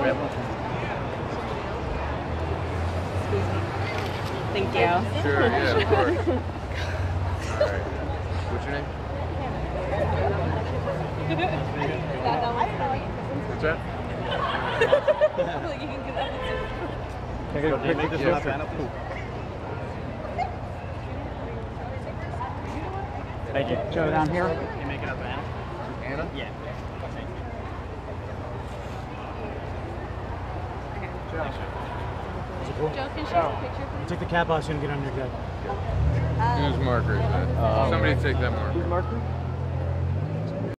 Thank you. Sure, yeah, of course. Alright. What's your name? What's that? Can I get a picture this one? Thank you. Joe down here. Can you make it up, Anna? Anna? Yeah. Joe, can you share a picture, please? Take the cap off so you can get on your head. Whose marker is that? Somebody take that marker. Marker?